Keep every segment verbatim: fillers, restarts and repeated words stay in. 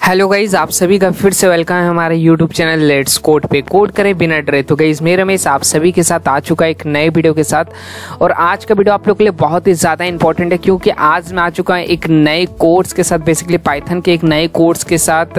Hello guys, आप सभी का फिर से वेलकम है हमारे यूट्यूब चैनल लेट्स कोड पे। कोड करें बिना डरे। तो गाइज मैं रमेश आप सभी के साथ आ चुका है एक नए वीडियो के साथ। और आज का वीडियो आप लोग के लिए बहुत ही ज़्यादा इंपॉर्टेंट है, क्योंकि आज मैं आ चुका हूँ एक नए कोर्स के साथ, बेसिकली पाइथन के एक नए कोर्स के साथ,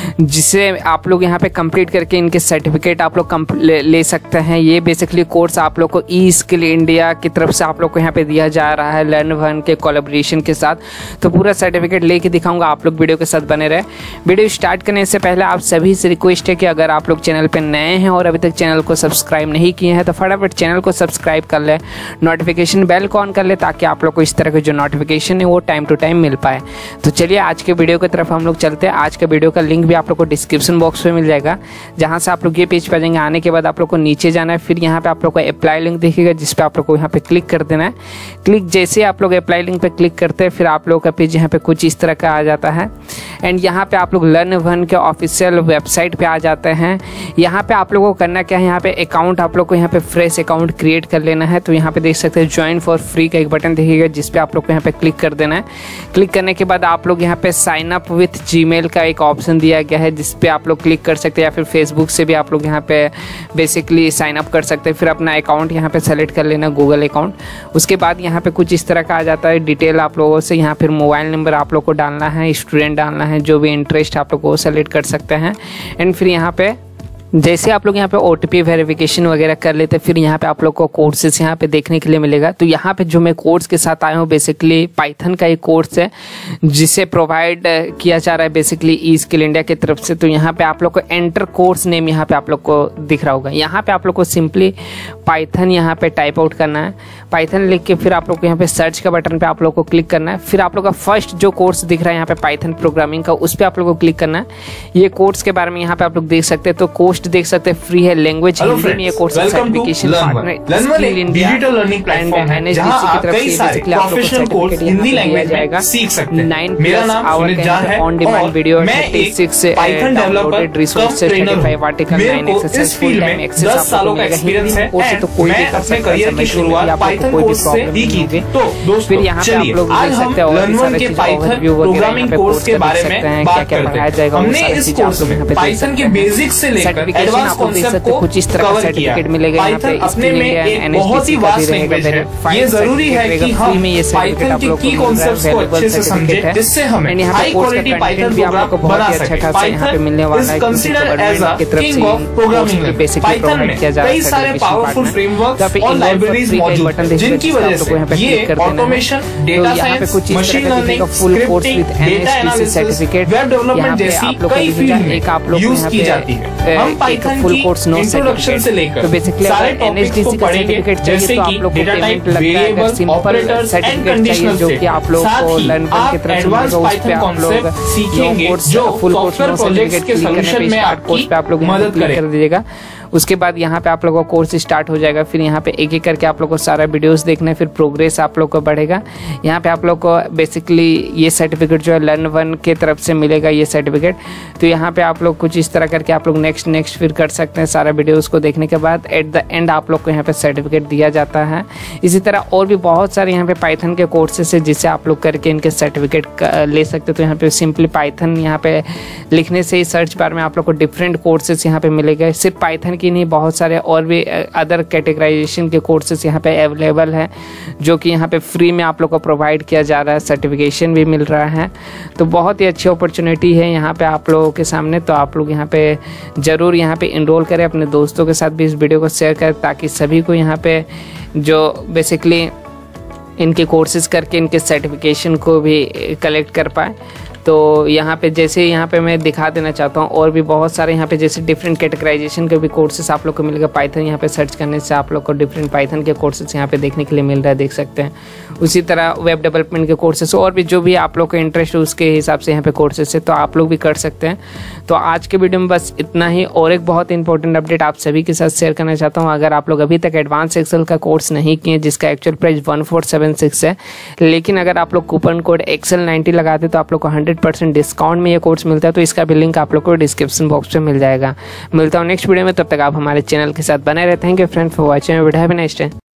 जिसे आप लोग यहाँ पे कंप्लीट करके इनके सर्टिफिकेट आप लोग ले, ले सकते हैं। ये बेसिकली कोर्स आप लोग को ई स्किल इंडिया की तरफ से आप लोग को यहाँ पे दिया जा रहा है, लर्न वन के कोलैबोरेशन के साथ। तो पूरा सर्टिफिकेट लेके दिखाऊंगा, आप लोग वीडियो के साथ बने रहे। वीडियो स्टार्ट करने से पहले आप सभी से रिक्वेस्ट है कि अगर आप लोग चैनल पे नए हैं और अभी तक चैनल को सब्सक्राइब नहीं किए हैं तो फटाफट चैनल को सब्सक्राइब कर ले, नोटिफिकेशन बेल को ऑन कर ले, ताकि आप लोग को इस तरह के जो नोटिफिकेशन है वो टाइम टू टाइम मिल पाए। तो चलिए आज के वीडियो की तरफ हम लोग चलते हैं। आज के वीडियो का लिंक भी आप लोग को डिस्क्रिप्शन बॉक्स में मिल जाएगा, जहाँ से आप लोग ये पेज पर जाएंगे। आने के बाद आप लोग को नीचे जाना है, फिर यहाँ पे आप लोग को अप्लाई लिंक दिखेगा, जिस पे आप लोग को यहाँ पे क्लिक कर देना है। क्लिक जैसे आप लोग अप्लाई लिंक पे क्लिक करते हैं, फिर आप लोग का पेज यहाँ पे कुछ इस तरह का आ जाता है। एंड यहाँ पे आप लोग लर्न वन के ऑफिशियल वेबसाइट पे आ जाते हैं। यहाँ पे आप लोगों को करना क्या है, यहाँ पे अकाउंट आप लोग को यहाँ पे फ्रेश अकाउंट क्रिएट कर लेना है। तो यहाँ पे देख सकते हैं ज्वाइन फॉर फ्री का एक बटन दिखेगा, जिस पे आप लोग को यहाँ पे क्लिक कर देना है। क्लिक करने के बाद आप लोग यहाँ पे साइन अप विथ जीमेल का एक ऑप्शन दिया गया है, जिस पे आप लोग क्लिक कर सकते हैं, या फिर फेसबुक से भी आप लोग यहाँ पे बेसिकली साइन अप कर सकते हैं। फिर अपना अकाउंट यहाँ पे सेलेक्ट कर लेना, गूगल अकाउंट। उसके बाद यहाँ पे कुछ इस तरह का आ जाता है डिटेल आप लोगों से। यहाँ फिर मोबाइल नंबर आप लोग को डालना है, स्टूडेंट डालना है, जो भी इंटरेस्ट आप लोग को सेलेक्ट कर सकते हैं। एंड फिर यहाँ पे जैसे आप लोग यहाँ पे ओटीपी वेरिफिकेशन वगैरह कर लेते हैं, फिर यहाँ पे आप लोग को कोर्सेस यहाँ पे देखने के लिए मिलेगा। तो यहाँ पे जो मैं कोर्स के साथ आया हूँ, बेसिकली पाइथन का एक कोर्स है, जिसे प्रोवाइड किया जा रहा है बेसिकली ई स्किल इंडिया की तरफ से। तो यहाँ पे आप लोग को एंटर कोर्स नेम यहाँ पे आप लोग को दिख रहा होगा। यहाँ पे आप लोग को सिंपली पाइथन यहाँ पे टाइप आउट करना है, पाइथन लिख के फिर आप लोग को यहाँ पे सर्च का बटन पे आप लोग को क्लिक करना है। फिर आप लोग का फर्स्ट जो कोर्स दिख रहा है यहाँ पे पाइथन प्रोग्रामिंग का, उस पर आप लोग को क्लिक करना है। ये कोर्स के बारे में यहाँ पे आप लोग देख सकते हैं। तो कोर्स देख सकते हैं फ्री है, लैंग्वेज हिंदी में ये course certification partner skill India digital learning platform है, जहां आप कई सारे प्रोफेशनल कोर्स हिंदी लैंग्वेज में सीख सकते हैं। मेरा नाम सुनील झा है ऑन डिमांड वीडियो मैं एक Python developer resources trainer article nine exercise full time दस सालों का एक्सपीरियंस है। तो कोई मैं अपने करियर की शुरुआत पाइथन कोर्स से ही की थी। तो दोस्तों चलिए आज हम लर्न वन के पाइथन प्रोग्रामिंग कोर्स के बारे में बात करते हैं। हमने इस कोर्स में पाइथन के बेसिक्स से लेकर एडवांस कॉन्सेप्ट को कुछ इस तरह का सर्टिफिकेट मिलेगा। पाइथन अपने में एक बहुत ही वास्ट लैंग्वेज है। ये जरूरी है कि हम पाइथन के की कॉन्सेप्ट्स को अच्छे से समझें, जिससे हमें हाई क्वालिटी पाइथन प्रोग्राम बना सकें। Python is considered as a king of programming language. Python में कई सारे पावरफुल फ्रेमवर्क्स और लाइब्रेरीज मौजूद हैं, जिनकी वजह से ये automation, data science, machine learning, scripting, data analysis, web development जैसी कई फील्ड में यूज की जाती है। हम पाइथन फुल कोर्स इंट्रोडक्शन से लेकर तो बेसिकली सारे टॉपिक्स को पढ़ेंगे, जैसे कि data type, variables, operators and conditional जो कि आप लोग को लर्न की तरफ से एडवांस पाइथन कॉन्सेप्ट सीखेंगे, जो सॉफ्टवेयर प्रोजेक्ट्स के सॉल्यूशन में आपकी मदद करेगा। उसके बाद यहाँ पे आप लोगों का कोर्स स्टार्ट हो जाएगा। फिर यहाँ पे एक एक करके आप लोग को सारा वीडियोस देखना है, फिर प्रोग्रेस आप लोग को बढ़ेगा। यहाँ पे आप लोग को बेसिकली ये सर्टिफिकेट जो है लर्न वन के तरफ से मिलेगा, ये सर्टिफिकेट। तो यहाँ पे आप लोग कुछ इस तरह करके आप लोग नेक्स्ट नेक्स्ट फिर कर सकते हैं। सारा वीडियोस को देखने के बाद एट द एंड आप लोग को यहाँ पे सर्टिफिकेट दिया जाता है। इसी तरह और भी बहुत सारे यहाँ पे पाइथन के कोर्सेस है, जिससे आप लोग करके इनके सर्टिफिकेट ले सकते हैं। तो यहाँ पे सिंपली पाइथन यहाँ पे लिखने से ही सर्च बार में आप लोग को डिफरेंट कोर्सेस यहाँ पे मिलेगा। सिर्फ पाइथन की नहीं, बहुत सारे और भी अदर कैटेगराइजेशन के कोर्सेस यहाँ पे अवेलेबल है, जो कि यहाँ पे फ्री में आप लोग को प्रोवाइड किया जा रहा है। सर्टिफिकेशन भी मिल रहा है। तो बहुत ही अच्छी अपॉर्चुनिटी है यहाँ पे आप लोगों के सामने। तो आप लोग यहाँ पे ज़रूर यहाँ पे इनरोल करें, अपने दोस्तों के साथ भी इस वीडियो को शेयर करें, ताकि सभी को यहाँ पे जो बेसिकली इनके कोर्सेज करके इनके सर्टिफिकेशन को भी कलेक्ट कर पाए। तो यहाँ पे जैसे यहाँ पे मैं दिखा देना चाहता हूँ, और भी बहुत सारे यहाँ पे जैसे डिफरेंट कैटेगराइजेशन के भी कोर्सेस आप लोग को मिलेगा। पाइथन यहाँ पे सर्च करने से आप लोग को डिफरेंट पाइथन के कोर्सेस यहाँ पे देखने के लिए मिल रहा है, देख सकते हैं। उसी तरह वेब डेवलपमेंट के कोर्सेस और भी जो भी आप लोग का इंटरेस्ट है उसके हिसाब से यहाँ पे कोर्सेस है, तो आप लोग भी कर सकते हैं। तो आज के वीडियो में बस इतना ही। और एक बहुत इंपॉर्टेंट अपडेट आप सभी के साथ शेयर करना चाहता हूँ। अगर आप लोग अभी तक एडवांस एक्सेल का कोर्स नहीं किए, जिसका actual price one four seven six है, लेकिन अगर आप लोग कूपन कोड एक्सेल नाइन्टी लगाते तो आप लोग को हंड्रेड परसेंट डिस्काउंट में ये कोर्स मिलता है। तो इसका भी लिंक आप लोग को डिस्क्रिप्शन बॉक्स में मिल जाएगा। मिलता हूँ नेक्स्ट वीडियो में, तब तक आप हमारे चैनल के साथ बने रहते हैं। Thank you friend for watching video. Have a nice day.